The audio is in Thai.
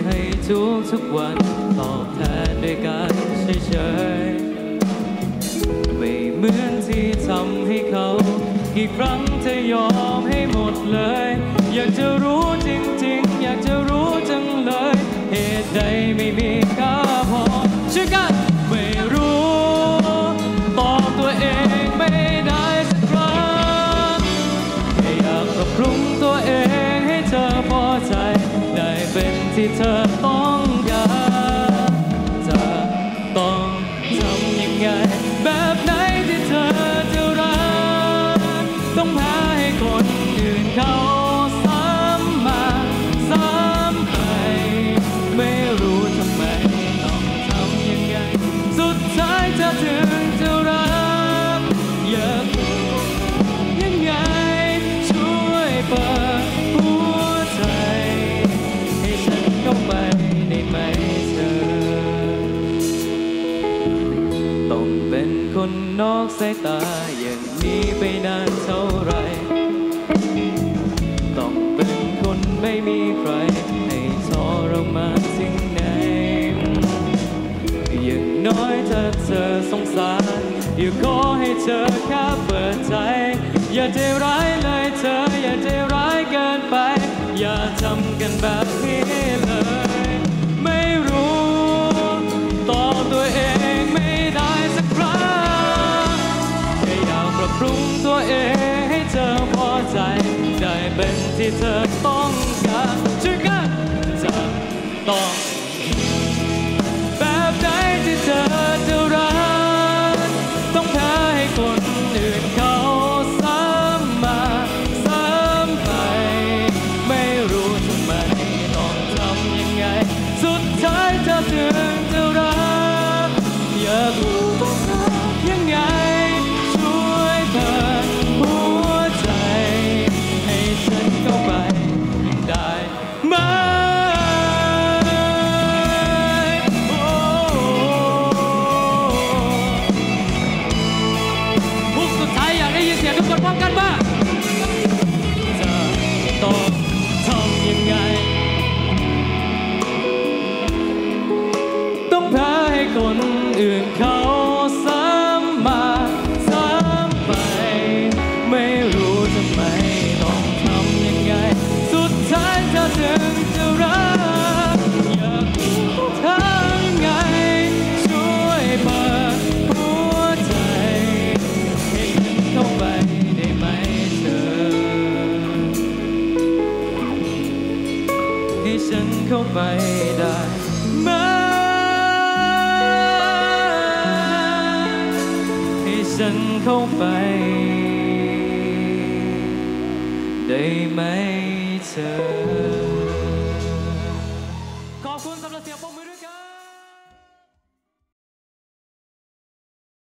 ให้ทุกวันตอบแทนด้วยการเฉยๆไม่เหมือนที่ทำให้เขากี่ครั้งเธอยอมให้หมดเลยอยากจะรู้จริงๆอยากจะรู้จังเลยเหตุใดไม่มีค่าพอช่วยกันไม่รู้ตอบตัวเองไม่ได้สักครั้งแค่อยากปรับปรุงตัวเองให้เธอพอใจได้เป็นที่เธอต้องการจะต้องทำยังไงแบบไหนที่เธอจะรักต้องแพ้ให้คนอื่นเขาซ้ำมาซ้ำไปไม่รู้ทำไมต้องทำยังไงสุดท้ายเธอถึงจะรักอยากรู้ยังไงช่วยเปิดหัวใจให้ฉันเข้าไปได้ไหมเธอต้องเป็นคนนอกสายตาอย่างนี้ไปนานเท่าไรต้องเป็นคนไม่มีใครให้ทรมานสิ่งไหนอย่างน้อยถ้าเธอสงสารอย่าขอให้เธอแค่เปิดใจอย่าใจร้ายเลยเธออย่าใจร้ายเกินไปอย่าทำกันแบบนี้เลยไม่รู้ตอบตัวเองไม่ได้สักครั้งแค่อยากปรับปรุงตัวเองให้เธอพอใจได้เป็นที่เธอต้องการช่วยกันจะต้องแบบไหนที่เธอจะรักต้องแพ้ให้คนอื่นเขาซ้ำมาซ้ำไปไม่รู้ทำไมต้องทำยังไงสุดท้ายเธอถึงจะรักอยากรู้ต้องรักยังไงช่วยเปิดหัวใจให้ฉันเข้าไปได้ไหมทุกคนพร้อมกันว่าจะต้องทำยังไงต้องแพ้ให้คนอื่นเขาซ้ำมาซ้ำไปไม่รู้ทำไมต้องทำยังไงสุดท้ายเธอถึงจะรักอยากรู้ทำไงช่วยเปิดหัวใจให้ฉันเข้าไปให้ฉันเข้าไปได้ไหมให้ฉันเข้าไปได้ไหมเธอ